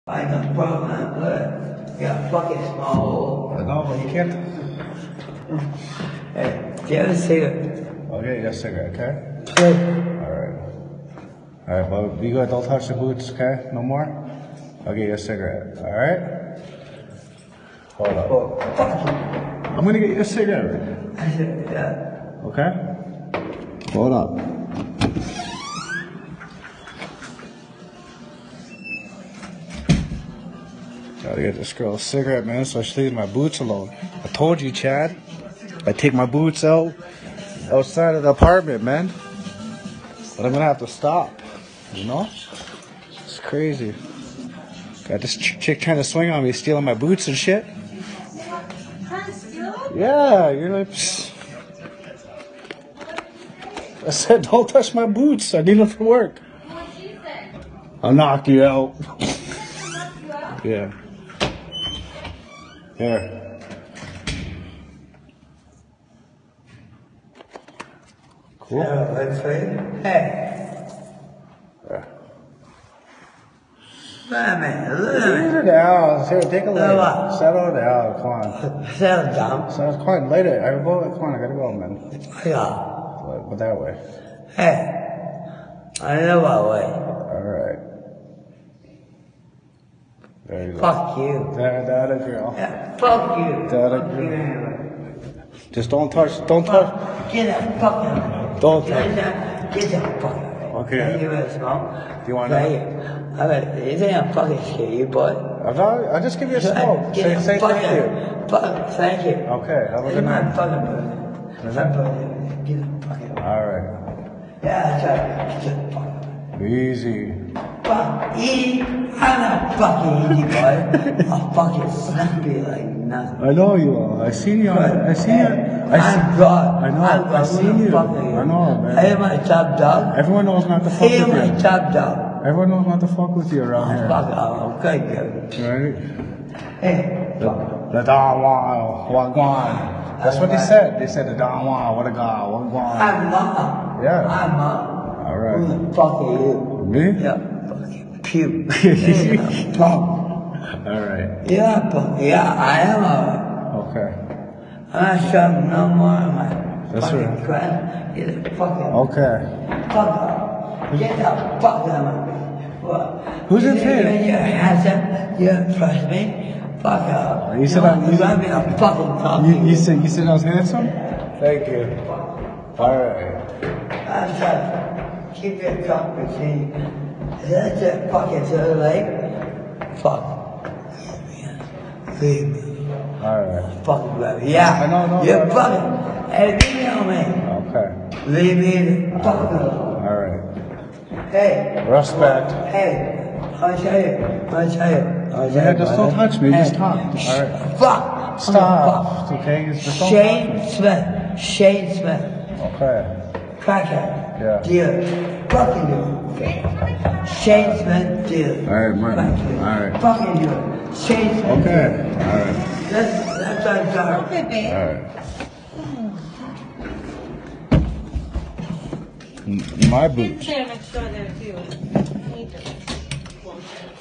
I got problem. Look, you got a fucking small hole. No, you can't. Hey, do you have a cigarette? Okay, you got a cigarette, okay? Good. Alright, well, you don't touch the boots, okay? No more? I'll get you a cigarette, alright? Hold up. Oh, fuck you. I'm gonna get you a cigarette. I said, yeah. Okay? Hold up. Gotta get this girl a cigarette, man, so she leaves my boots alone. I told you, Chad. I take my boots outside of the apartment, man. But I'm gonna have to stop, you know? It's crazy. Got this chick trying to swing on me, stealing my boots and shit. Trying to steal? Yeah, you're like, psst. I said, don't touch my boots. I need them for work. What'd she say? I'll knock you out. Knock you out? Yeah. Here. Cool. Yeah, let's see. Hey. Yeah. Man, look Settle down. Here, take a Settle light. up. Settle down. Come on. Settle down. So come on, light it. Come on, I gotta go, man. Yeah. But that way. Hey. I know what way. Alright. There you go. Fuck you. That a girl. Yeah, fuck you. That a Fuck girl. you anyway. Just don't touch. Get that fucking away. Don't Get touch. that fucking away. Okay. You want to smoke? Do you want Right to? here. I mean, you think I'm fucking scared, you boy? I'll just give you a smoke. Say thank you. Thank you. Okay, have a It's good my night. fucking birthday. Is My it? birthday. Get the fucking away. Alright. Yeah, that's right. Get the fucking away. Easy. Fuck, easy. I'm not fucking easy, boy. I'll fucking slap you like nothing. I know you are. I seen you. I seen you. I'm God. I know. I'm God. I seen you. I know, man. I am my top dog. Everyone knows not to I fuck am with my you. top dog. Everyone knows not to fuck with you around here. Fuck off. Okay, good. Right? Hey, fuck. The Don Juan, what gone? That's what they said. They said the Don Juan, what a guy, what gone. I'm mom. Yeah. I'm mom. All right. Who the fuck are you? Me? Yeah, fucking puke. Yeah, fuck. All right. Yeah, fuck. Yeah, I am a. Okay. I'm not showing no more of my That's fucking right. crap. Get the fucking. Okay. Fuck off. Get the fuck out of my face. What? Who's in You here? think you're handsome? You trust me? Fuck off. You said I'm- you got me a fucking talking. You said I was handsome? Thank you. All right. I'm sorry. Keep your cock between. That's it fucking to the lake. Fuck. Leave me. All right. Fucking grab me. Yeah. I know, You're no. fucking. Hey, leave me on me. Okay. Leave me the fuck alone. All right. Hey. Respect. Hey. I'll tell you. I'll tell you. Yeah, just don't touch me. Just talk. All right. Fuck. Stop. Fuck. Okay. Just don't Shane touch Smith. Shane Smith. me. Okay. Crackhead. Yeah. Dealer. Fucking dealer. Shane Smith dealer. All right, Mike. Crack dealer. All right. Fucking dealer. Shane Smith. Okay. dealer. All right. That's what I'm talking. Okay, babe. All right. My boots. There next door there too. Need to-